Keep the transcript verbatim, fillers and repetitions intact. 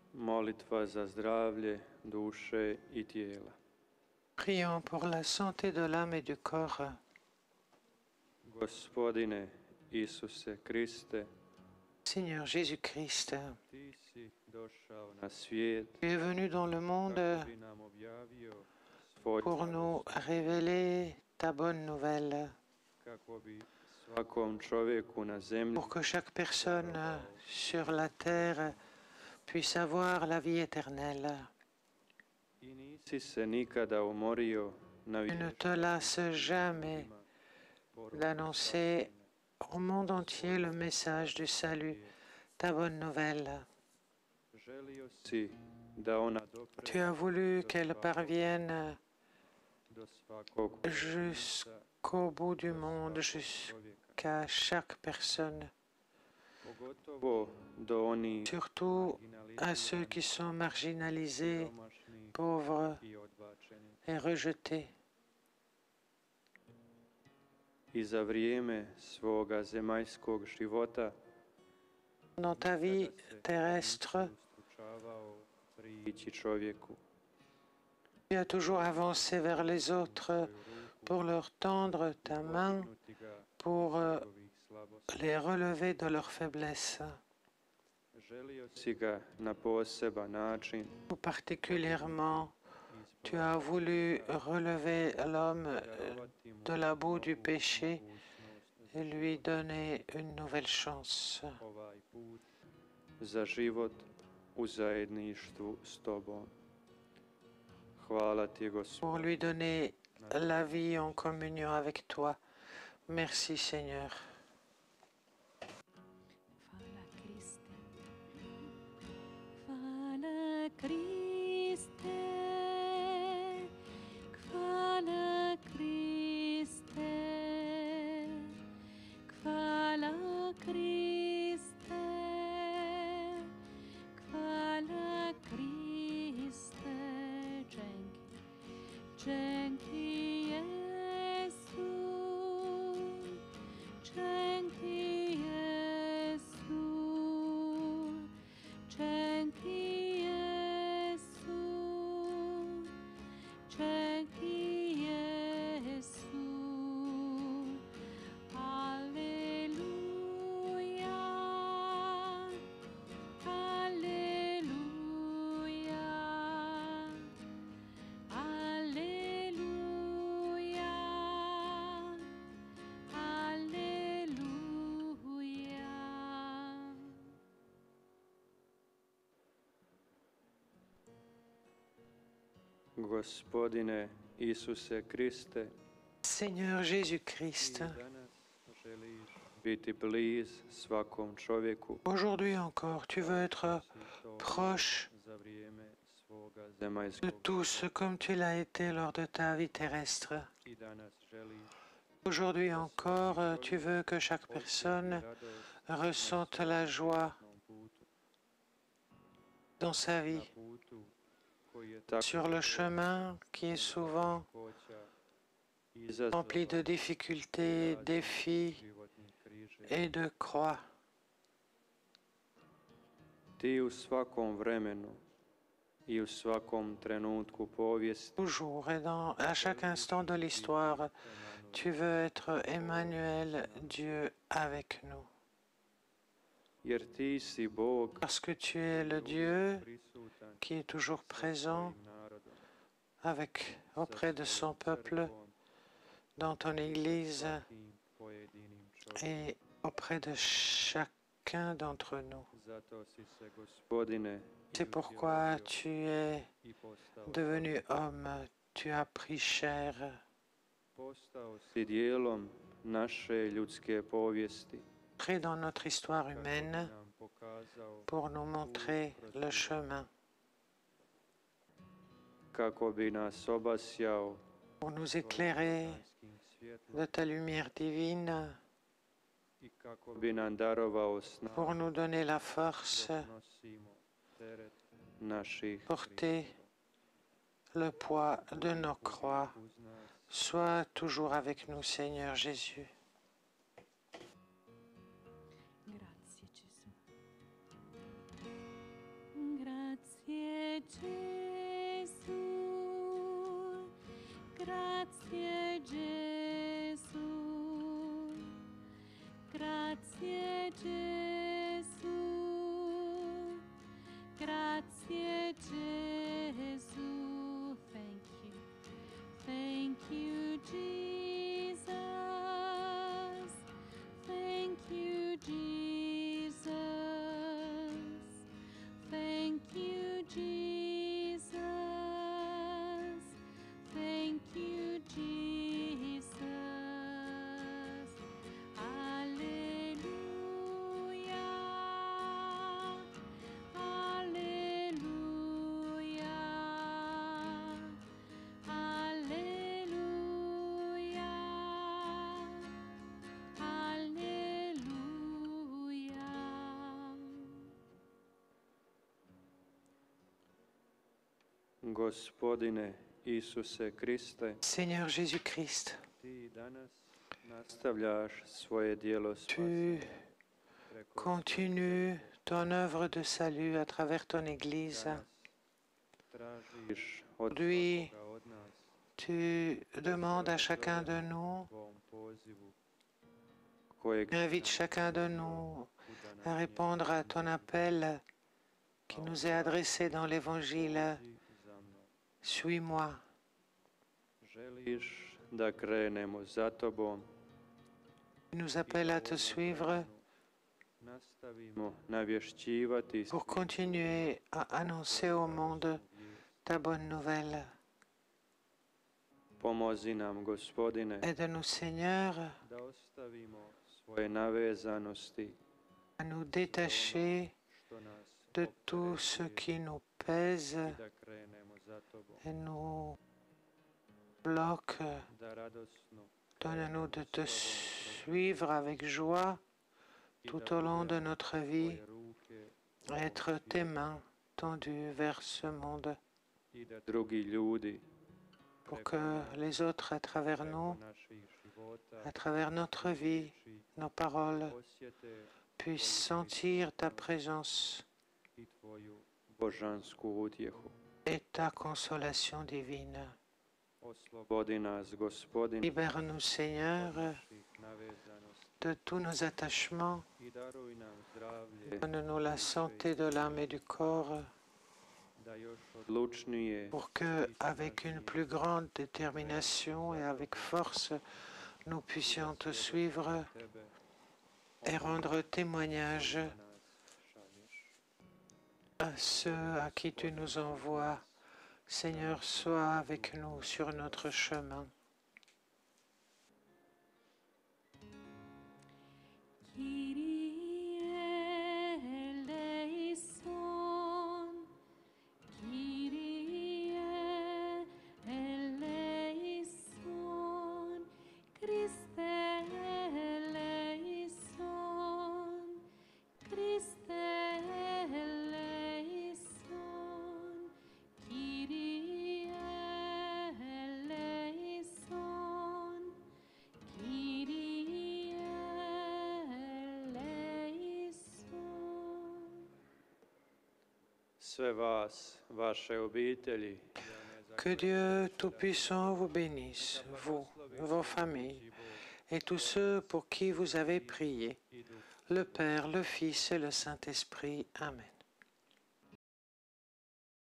Molitva za zdravlje duše i tijela. Prions pour la santé de l'âme et du corps. Gospodine Isuse Kriste, Seigneur Jésus-Christ, Ti si došao na svijet tu es venu dans le monde kako bi nam objavio svoj pour nous révéler ta bonne nouvelle, kako bi svakom čovjeku na zemlji pour que chaque personne sur la terre puisse avoir la vie éternelle. i nisi se nikada umorio na Tu ne te lasses jamais d'annoncer au monde entier le message du salut, ta bonne nouvelle. Želio si da ona dopre Tu as voulu qu'elle parvienne do svakog jusqu'au bout du monde, jusqu'à chaque personne, pogotovo do onih surtout à ceux qui sont marginalisés, pauvres i odbačeni. et rejetés. I za vrijeme svoga zemaljskog života Dans ta vie terrestre, ustručavao prići čovjeku. tu as toujours avancé vers les autres pour leur tendre ta main, pour euh, Njegovih slabosti. les relever de leur faiblesse. Želio si ga na poseban način Tout particulièrement, tu as voulu relever l'homme de la boue du péché et lui donner une nouvelle chance ovaj put za život u zajedništvu s tobom. Hvala ti, pour Gospodine. lui donner la vie en communion avec toi. Merci Seigneur. Hvala Kriste. Hvala Kriste. Hvala Kriste. Hvala Kriste. Hvala Kriste. Dzięki. Dzięki Jezu. Dzięki Jezu. Dzięki Jezu. Dzięki Jezu. Alleluja. Alleluja. Alleluja. Alleluja. Gospodine Isuse Kriste, Seigneur Jésus-Christ, ti danas želiš biti bliz svakom čovjeku aujourd'hui encore, tu veux être proche za vrijeme svoga de zemaljskog tous comme tu l'as été lors de ta vie terrestre. i danas želiš Aujourd'hui encore, tu veux que chaque personne ressente la joie na putu, dans sa na vie, putu koji je tako sur le chemin qui est souvent teškoća, rempli de difficultés, défis životnih križeva. et de croix. Ti u svakom vremenu i u svakom trenutku povijesti Toujours et dans, à chaque instant de l'histoire, tu veux être Emmanuel, Dieu avec nous. jer ti si Bog Parce que tu es le Dieu prisutan qui est toujours présent svojim narodom, avec, auprès de son peuple, crkvom, dans ton Église svakim pojedinim čovjekom. et auprès de chacun d'entre nous. Zato si se, Gospodine, C'est pourquoi tu es i postao, devenu homme, tu as pris chair, postao si dijelom naše ljudske povijesti, entré dans notre histoire humaine nam pokazao pour nous montrer le chemin, kako bi nas obasjao pour nous éclairer božanskim svjetlom de ta lumière divine, i kako bi nam darovao snagu pour nous donner la force, dok nosimo teret naših porter le poids de nos croix. uz nas. Sois toujours avec nous, Seigneur Jésus. Grazie Gesù. Grazie Grazie Gesù, grazie Gesù, grazie Gesù. Thank you, thank you Jesus, thank you Jesus, thank you Jesus, thank you Jesus. Alleluia, alleluia, alleluia, alleluia. Gospodine Isuse Kriste, Seigneur Jésus-Christ, ti danas nastavljaš svoje djelo tu spasenja preko continues ton œuvre de salut à travers ton Église. danas tražiš od Aujourd'hui, svakoga od nas tu demandes à chacun de nous, tvom pozivu kojeg tu invites chacun de nous à répondre à ton appel qui nous est adressé dans l'Évangile. za mnom. Suis-moi. Želiš da krenemo za tobom Tu nous appelles à te suivre nastavimo navješćivati pour continuer à annoncer au monde ta bonne nouvelle. Pomozi nam, Gospodine, Aide-nous, Seigneur, da ostavimo svoje navezanosti à nous détacher što nas de tout ce opterećuje qui nous pèse i da krenemo za tobom, et nous bloque. da radosno Donne-nous de te suivre avec joie tout au long de notre vie, tvoje ruke et être tes mains tendues vers ce monde i da drugi ljudi pour que les autres, à travers nous, preko naših života à travers notre vie, riječi nos paroles, osjete puissent sentir ta présence i tvoju božansku utjehu. et ta consolation divine. Oslobodi nas, Gospodine, Libère-nous, Seigneur, naših navezanosti de tous nos attachements. i daruj nam zdravlje Donne-nous la santé de l'âme et du corps da još odlučnije pour que, avec une plus grande détermination et avec force, nous puissions te suivre tebe et rendre témoignage nas šalješ. à ceux à qui tu nous envoies. Seigneur, sois avec nous sur notre chemin. Kyrie eleison, Kyrie eleison, Christe eleison, Christe eleison, Kyrie eleison, Kyrie eleison. Sve vas, vaše obitelji, Que Dieu Tout-Puissant vous bénisse, vous, vos familles, et tous ceux pour qui vous avez prié, le Père, le Fils et le Saint-Esprit. Amen.